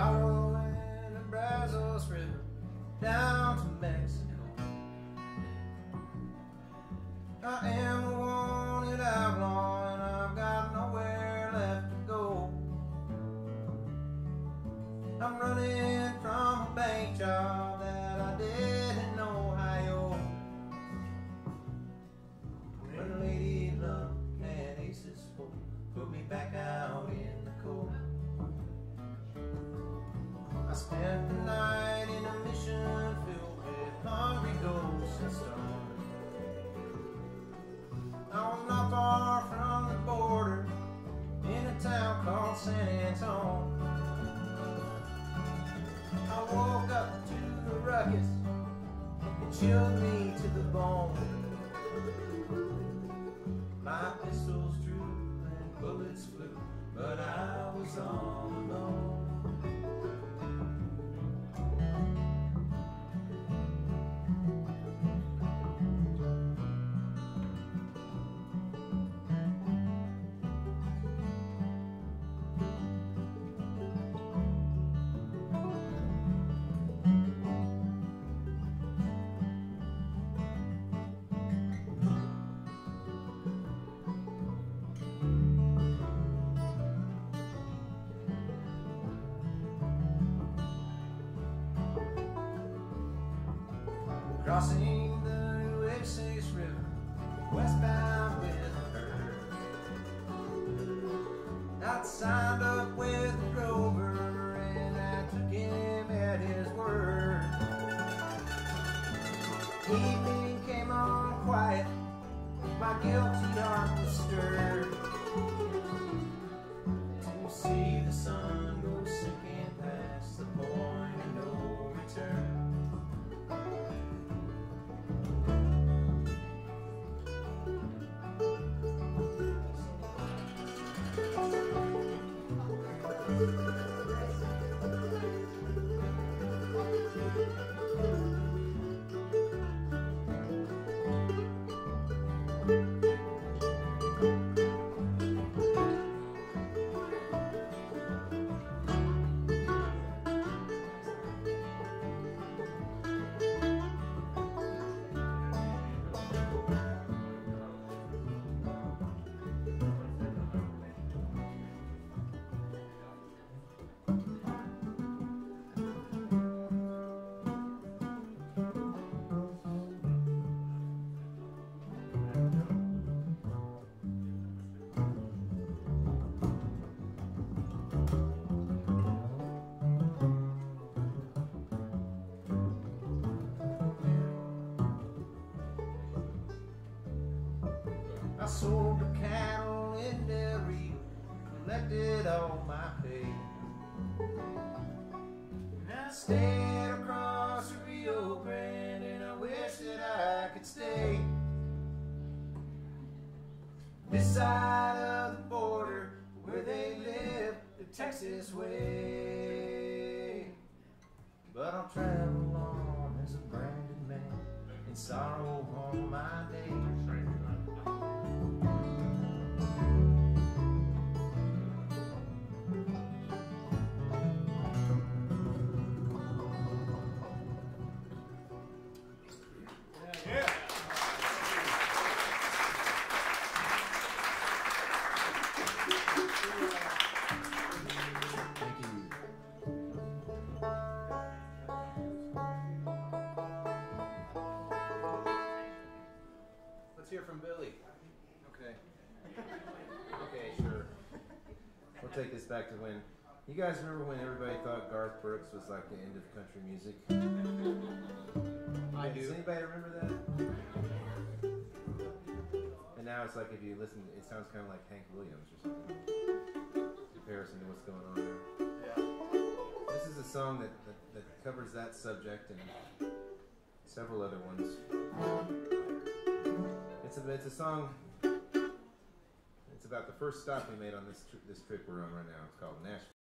following the Brazos River down to Mexico. I am a wanted outlaw and I've got nowhere left to go. I'm running from a bank job that I did in Ohio. When a lady luck and aces spoke, put me back out in the cold. I spent the night in a mission filled with hungry ghosts and stars. I was not far from the border in a town called San Antonio. I woke up to the ruckus, it chilled me to the bone. My pistols drew and bullets flew, but I was all alone. Crossing the Nueces River, westbound with a herd. I signed up with a drover and I took him at his word. Evening came on quiet, my guilty heart was stirred to see the sun go sinking past the point of no return. I sold the cattle in Del Rio, collected all my pay, and I stayed across the Rio Grande, and I wish that I could stay this side of the border where they live the Texas way. But I'll travel on as a branded man in sorrow on my days. Let's hear from Billy. Okay. Okay, sure. We'll take this back to when. You guys remember when everybody thought Garth Brooks was like the end of country music? I do. Does anybody remember that? And now it's like if you listen, it sounds kind of like Hank Williams or something. In comparison to what's going on there. Yeah. This is a song that covers that subject and several other ones. It's a song. It's about the first stop we made on this trip we're on right now. It's called Nashville.